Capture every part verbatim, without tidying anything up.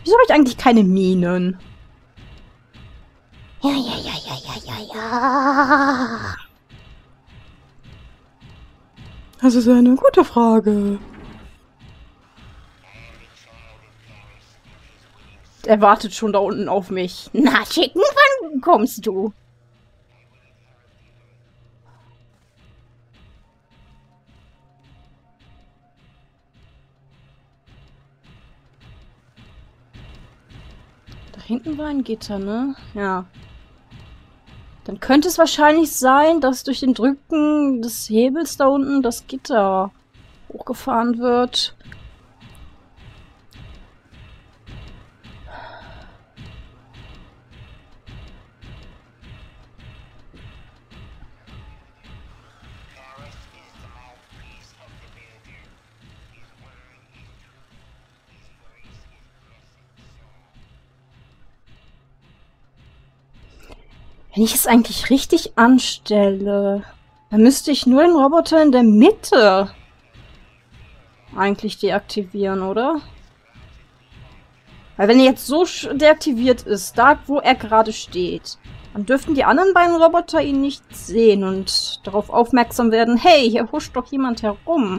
Wieso habe ich eigentlich keine Minen? Ja, ja, ja, ja, ja, ja, ja. Das ist eine gute Frage. Er wartet schon da unten auf mich. Na, Chicken, wann kommst du? Da hinten war ein Gitter, ne? Ja. Dann könnte es wahrscheinlich sein, dass durch den Drücken des Hebels da unten das Gitter hochgefahren wird. Wenn ich es eigentlich richtig anstelle, dann müsste ich nur den Roboter in der Mitte eigentlich deaktivieren, oder? Weil wenn er jetzt so deaktiviert ist, da wo er gerade steht, dann dürften die anderen beiden Roboter ihn nicht sehen und darauf aufmerksam werden, hey, hier huscht doch jemand herum.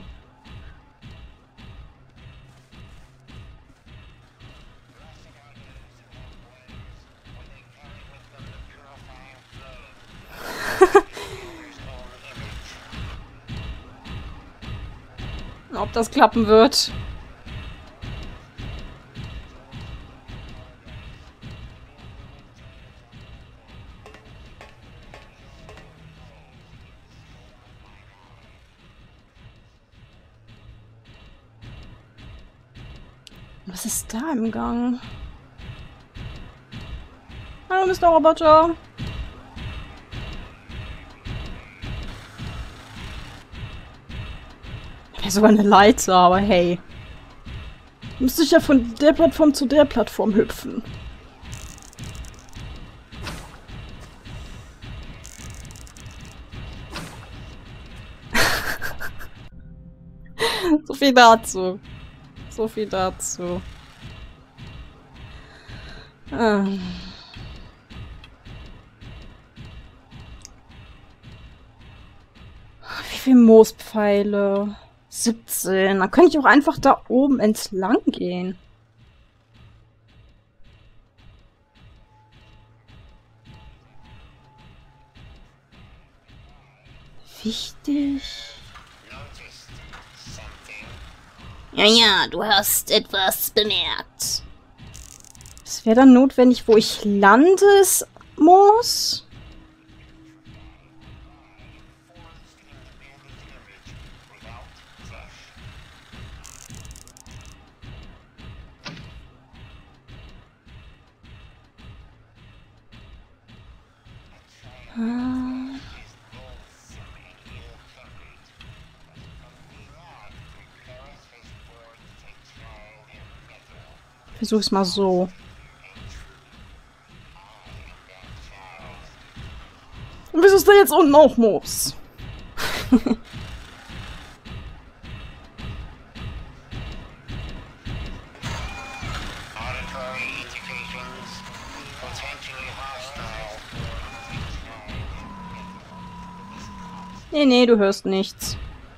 Ob das klappen wird. Was ist da im Gang? Hallo, Mister Roboter. Ja, sogar eine Leiter, aber hey. Müsste ich ja von der Plattform zu der Plattform hüpfen. So viel dazu. So viel dazu. Ah. Wie viele Moospfeile? siebzehn. Dann könnte ich auch einfach da oben entlang gehen. Wichtig. Ja, ja, du hast etwas bemerkt. Es wäre dann notwendig, wo ich lande, es muss. Ah. Versuch's mal so. Und wieso ist da jetzt unten auch Moos? Nee, nee, du hörst nichts.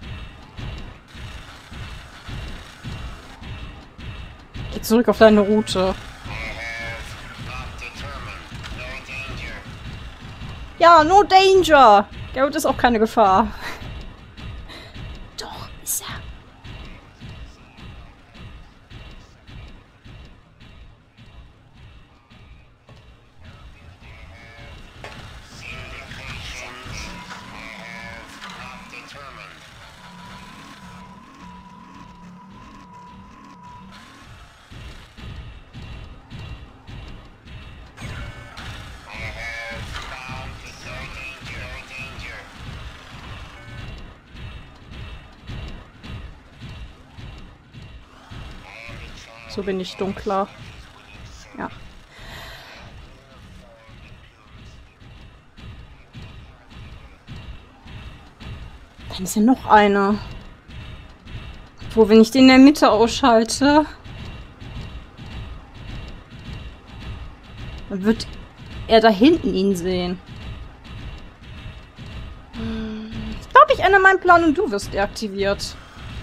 Geh zurück auf deine Route. Ja, no danger! Garrett ist auch keine Gefahr. Doch, ist er. So bin ich dunkler. Ja. Dann ist ja noch einer. Wo, wenn ich den in der Mitte ausschalte. Dann wird er da hinten ihn sehen. Hm. Ich glaube, ich ändere meinen Plan und du wirst deaktiviert.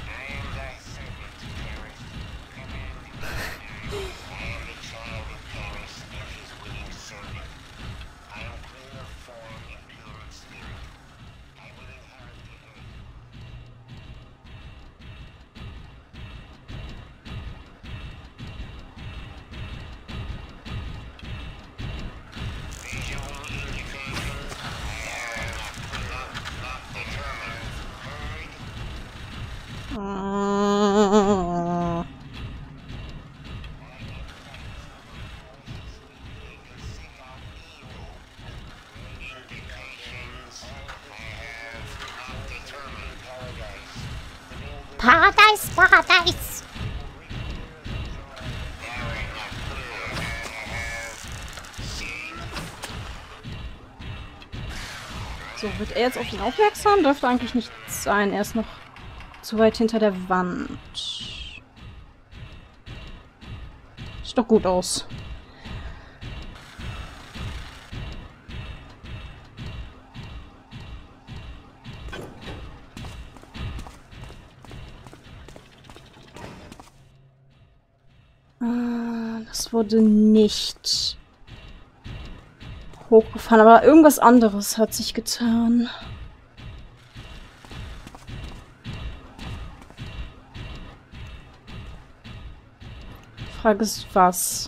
Paradise, Paradise. So, wird er jetzt auf ihn aufmerksam? Dürfte eigentlich nicht sein. Er ist noch zu weit hinter der Wand. Sieht doch gut aus. Das wurde nicht hochgefahren, aber irgendwas anderes hat sich getan. Die Frage ist, was?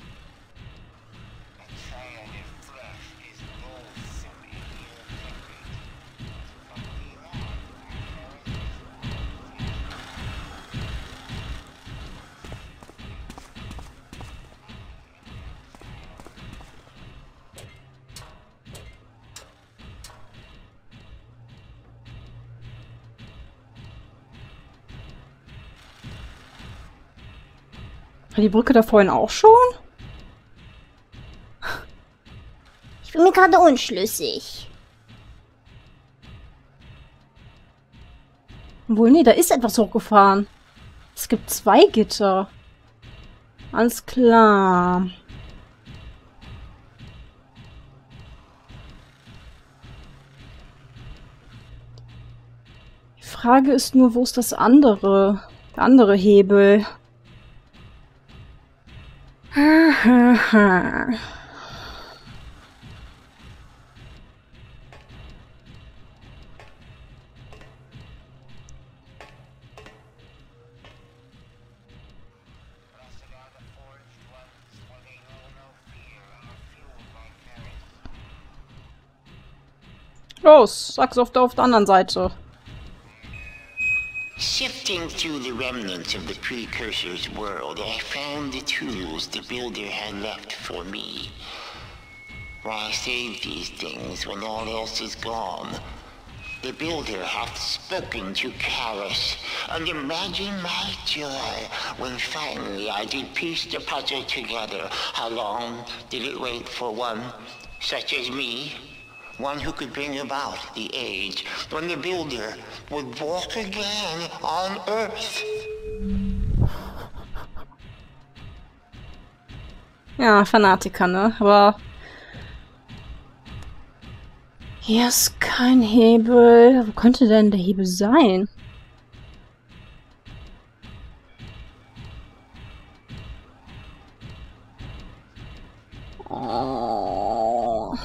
War die Brücke da vorhin auch schon? Ich bin mir gerade unschlüssig. Wohl, nee, da ist etwas hochgefahren. Es gibt zwei Gitter. Alles klar. Die Frage ist nur, wo ist das andere? Der andere Hebel. Los, sag's auf der, auf der anderen Seite. Sifting through the remnants of the Precursor's world, I found the tools the Builder had left for me. Why save these things when all else is gone? The Builder hath spoken to Karis, and imagine my joy when finally I did piece the puzzle together. How long did it wait for one such as me? One who could bring about the age when the Builder would walk again on Earth. Ja, Fanatiker, ne? Aber hier ist kein Hebel. Wo könnte denn der Hebel sein? Oh.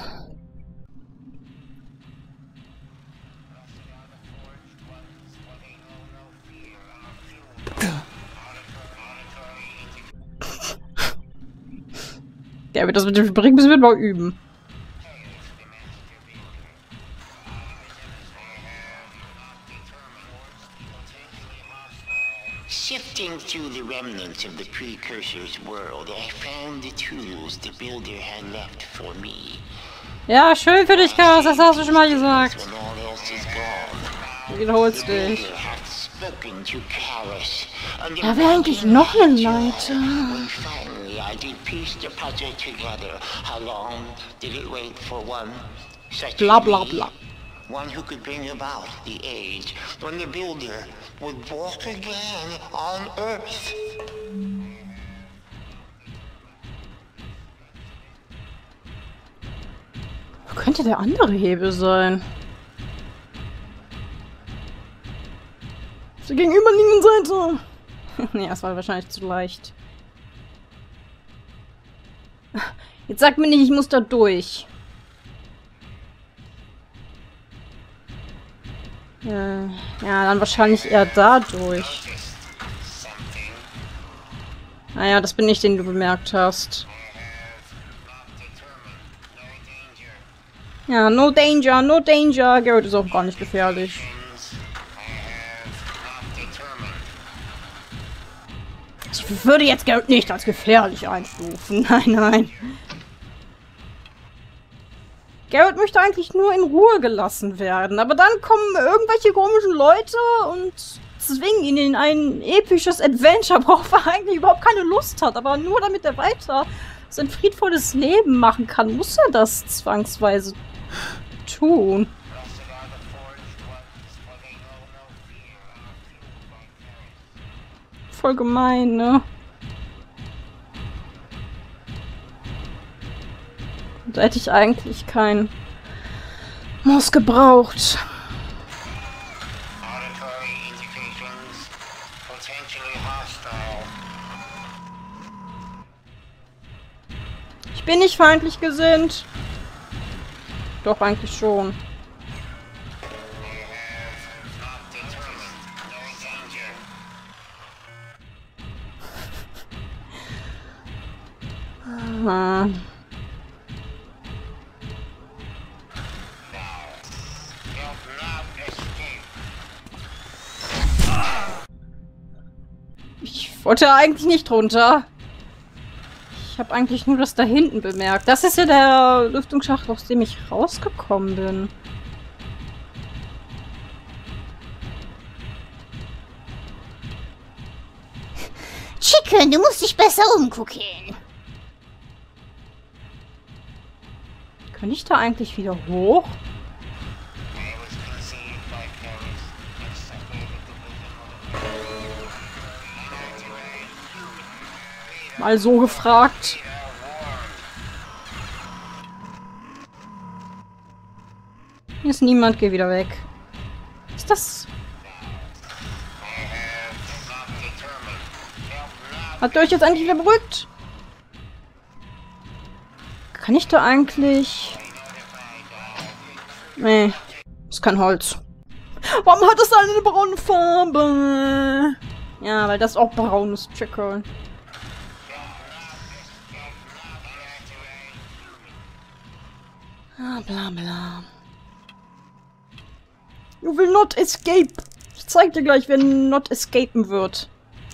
Ja, das mit dem Springen müssen wir mal üben. Sifting through the remnants of the Precursor's world, I found the tools the Builder had left for me. Ja, schön für dich, Chaos, das hast du schon mal gesagt. Du wiederholst dich. Ja, wäre eigentlich noch ein Leiter. I did piece the puzzle together. How long did it wait for one such blah blah blah. One who could bring about the age when the Builder would walk again on Earth. könnte der andere Hebel sein? Auf der gegenüberliegenden Seite. Nee, das war wahrscheinlich zu leicht. Jetzt sag mir nicht, ich muss da durch. Ja, ja, dann wahrscheinlich eher da durch. Naja, das bin ich, den du bemerkt hast. Ja, no danger, no danger. Garrett ist auch gar nicht gefährlich. Ich würde jetzt Garrett nicht als gefährlich einstufen. Nein, nein. Garrett möchte eigentlich nur in Ruhe gelassen werden. Aber dann kommen irgendwelche komischen Leute und zwingen ihn in ein episches Adventure, worauf er eigentlich überhaupt keine Lust hat. Aber nur damit er weiter sein friedvolles Leben machen kann, muss er das zwangsweise tun. Voll gemein, ne? Da hätte ich eigentlich keinen Maus gebraucht. Ich bin nicht feindlich gesinnt. Doch, eigentlich schon. Ah. Ich wollte eigentlich nicht runter. Ich habe eigentlich nur das da hinten bemerkt. Das ist ja der Lüftungsschacht, aus dem ich rausgekommen bin. Chicken, du musst dich besser umgucken. Kann ich da eigentlich wieder hoch? Mal so gefragt. Hier ist niemand, geh wieder weg. Ist das... Habt ihr euch jetzt eigentlich wieder beruhigt? Kann ich da eigentlich... Nee, ist kein Holz. Warum hat das eine braune Farbe? Ja, weil das auch braun ist, Chicken. Ah, bla bla. You will not escape. Ich zeig dir gleich, wer not escapen wird.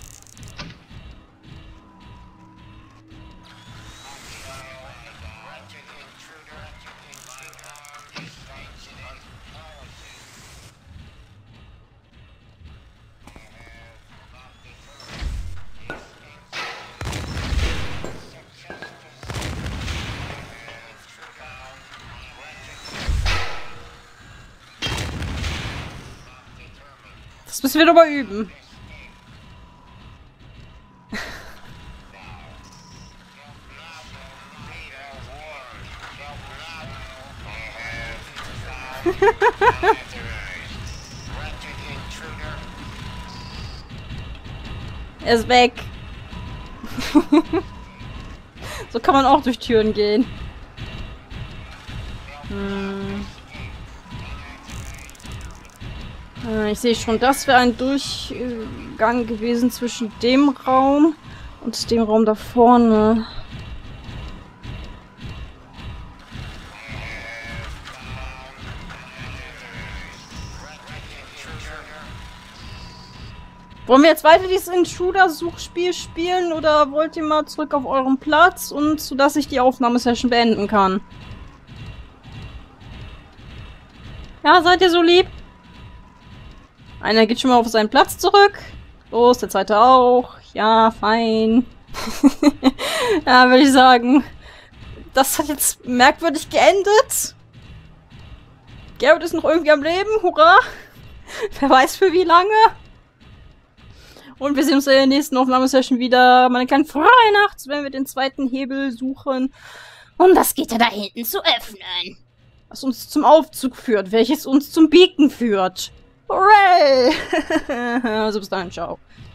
Das müssen wir doch mal üben. Er ist weg. So kann man auch durch Türen gehen. Hm. Ich sehe schon, das wäre ein Durchgang gewesen zwischen dem Raum und dem Raum da vorne. Wollen wir jetzt weiter dieses Intruder-Suchspiel spielen oder wollt ihr mal zurück auf euren Platz und sodass ich die Aufnahmesession beenden kann? Ja, seid ihr so lieb? Einer geht schon mal auf seinen Platz zurück. Los, der zweite auch. Ja, fein. Ja, würde ich sagen. Das hat jetzt merkwürdig geendet. Garrett ist noch irgendwie am Leben. Hurra. Wer weiß für wie lange. Und wir sehen uns in der nächsten Aufnahmesession wieder. Meine kleinen Freinachts, wenn wir den zweiten Hebel suchen, um das Gitter da hinten zu öffnen. was uns zum Aufzug führt, welches uns zum Beacon führt. Hooray! Also bis dahin, ciao.